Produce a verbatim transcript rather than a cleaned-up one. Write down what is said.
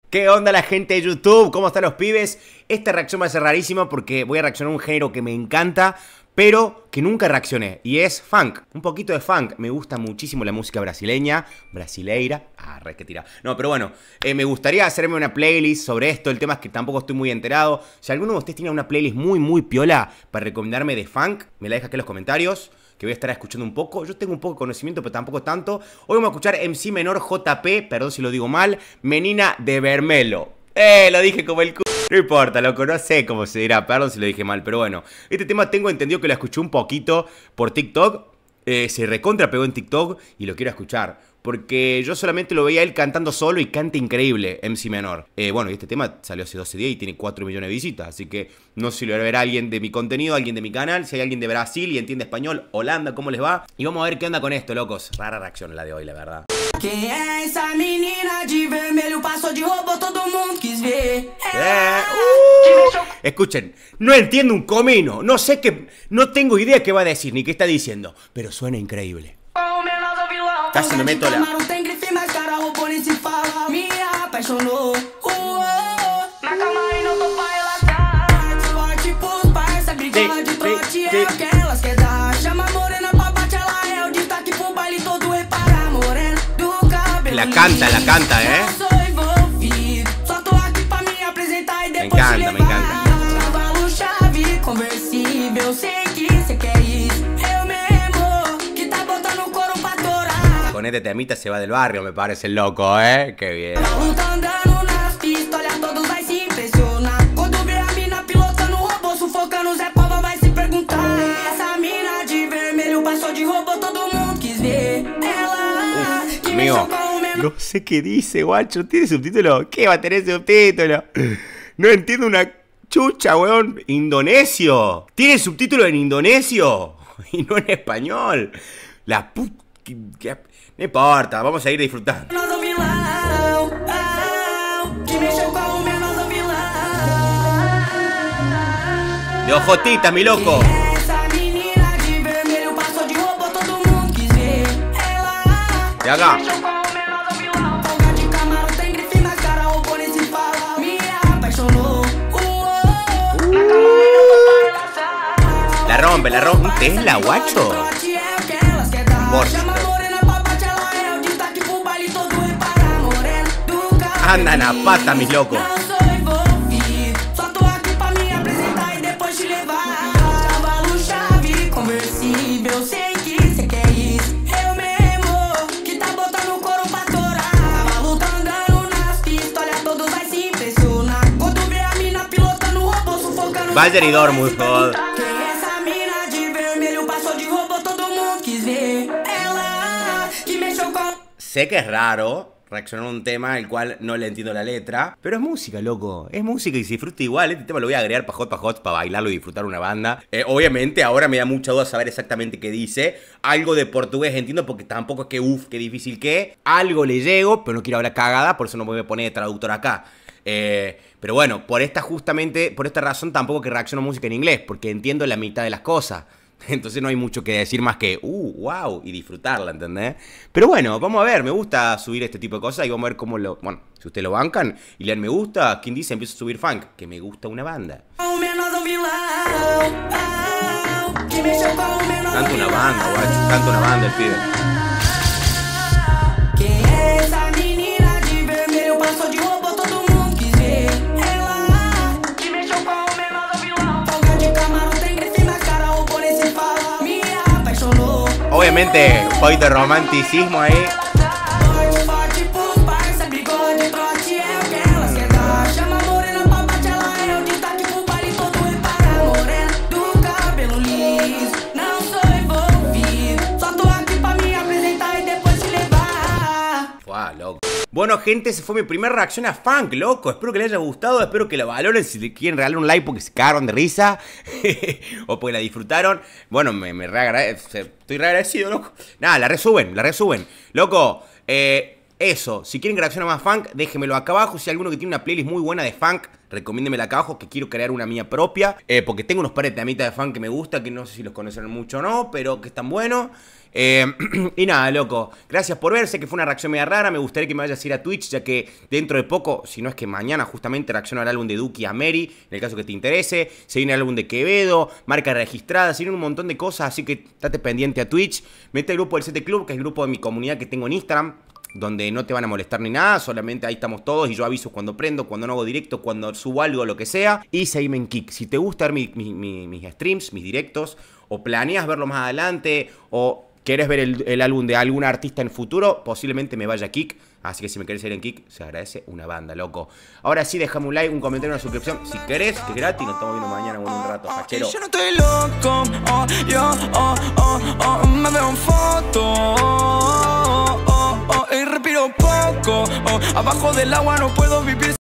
¿Qué onda la gente de YouTube? ¿Cómo están los pibes? Esta reacción va a ser rarísima porque voy a reaccionar a un género que me encanta, pero que nunca reaccioné, y es funk. Un poquito de funk. Me gusta muchísimo la música brasileña, brasileira. Ah, re que tira. No, pero bueno, eh, me gustaría hacerme una playlist sobre esto. El tema es que tampoco estoy muy enterado. Si alguno de ustedes tiene una playlist muy, muy piola para recomendarme de funk, me la deja aquí en los comentarios, que voy a estar escuchando un poco. Yo tengo un poco de conocimiento, pero tampoco tanto. Hoy vamos a escuchar M C Menor J P, perdón si lo digo mal, Menina de Vermelo. Eh, lo dije como el c... No importa, loco, no sé cómo se dirá, perdón si lo dije mal, pero bueno. Este tema tengo entendido que lo escuché un poquito por TikTok. Eh, se recontra pegó en TikTok y lo quiero escuchar, porque yo solamente lo veía él cantando solo y canta increíble, M C Menor. Eh, bueno, y este tema salió hace doce días y tiene cuatro millones de visitas, así que no sé si lo va a ver alguien de mi contenido, alguien de mi canal, si hay alguien de Brasil y entiende español, Holanda, ¿cómo les va? Y vamos a ver qué onda con esto, locos. Rara reacción la de hoy, la verdad. Quem é essa menina de vermelho? Passou de robô, todo mundo quis ver. Eh, uh, escuchen, no entiendo un comino, no sé qué, no tengo idea qué va a decir ni qué está diciendo, pero suena increíble. Casi me meto la... Sí, sí, sí. La canta, la canta, ¿eh? Me encanta, me encanta. Con este temita se va del barrio, me parece el loco, ¿eh? Qué bien. Amigo, no sé qué dice, guacho. ¿Tiene subtítulo? ¿Qué va a tener subtítulo? No entiendo una chucha, weón. Indonesio. ¿Tiene subtítulo en indonesio? Y no en español. La put... No importa, vamos a ir disfrutando. De ojotitas, mi loco. De acá. La rompe, la rompe. ¿Un Tesla, guacho? Porsche. Andan a pata, mis locos. Vaya y dormo, joder. Sé que es raro reaccionar a un tema al cual no le entiendo la letra, pero es música, loco. Es música y se disfruta igual. Este tema lo voy a agregar para hot, para hot, para bailarlo y disfrutar una banda. Eh, obviamente ahora me da mucha duda saber exactamente qué dice. Algo de portugués entiendo porque tampoco es que uff, qué difícil que. Algo le llego, pero no quiero hablar cagada, por eso no me voy a poner de traductor acá. Eh, pero bueno, por esta justamente, por esta razón tampoco que reacciono a música en inglés, porque entiendo la mitad de las cosas. Entonces no hay mucho que decir más que, uh, wow, y disfrutarla, ¿entendés? Pero bueno, vamos a ver, me gusta subir este tipo de cosas y vamos a ver cómo lo... Bueno, si ustedes lo bancan y le dan me gusta, quien dice empiezo a subir funk, que me gusta una banda. Canta una banda, guacho, canta una banda el pibe. Obviamente, un poquito de romanticismo ahí. Wow, loco. Bueno, gente, esa fue mi primera reacción a funk, loco. Espero que les haya gustado, espero que la valoren. Si le quieren regalar un like porque se cagaron de risa o porque la disfrutaron, bueno, me, me re agradezco. Estoy re agradecido, loco. Nada, la resuben, la resuben. Loco, eh, eso, si quieren que reaccione más funk, déjenmelo acá abajo. Si hay alguno que tiene una playlist muy buena de funk, recomiéndemela acá abajo, que quiero crear una mía propia. Eh, porque tengo unos pares de temitas de fan que me gusta, que no sé si los conocen mucho o no, pero que están buenos. Eh, y nada, loco, gracias por ver. Sé que fue una reacción media rara. Me gustaría que me vayas a ir a Twitch, ya que dentro de poco, si no es que mañana justamente, reacciono al álbum de Duki a Mary, en el caso que te interese. Se viene el álbum de Quevedo, marca registrada, se vienen un montón de cosas, así que estate pendiente a Twitch. Mete al grupo del siete Club, que es el grupo de mi comunidad que tengo en Instagram, donde no te van a molestar ni nada, solamente ahí estamos todos y yo aviso cuando prendo, cuando no hago directo, cuando subo algo, lo que sea. Y seguime en Kick. Si te gusta ver mi, mi, mi, mis streams, mis directos, o planeas verlo más adelante, o querés ver el, el álbum de algún artista en el futuro, posiblemente me vaya a Kick. Así que si me querés ir en Kick, se agradece una banda, loco. Ahora sí, déjame un like, un comentario, una suscripción. Si querés, que es gratis, nos estamos viendo mañana o en un rato, fachero. Yo no estoy loco, oh, yo, oh, oh, oh, me veo en foto, oh, oh, oh, y respiro poco, oh, abajo del agua no puedo vivir.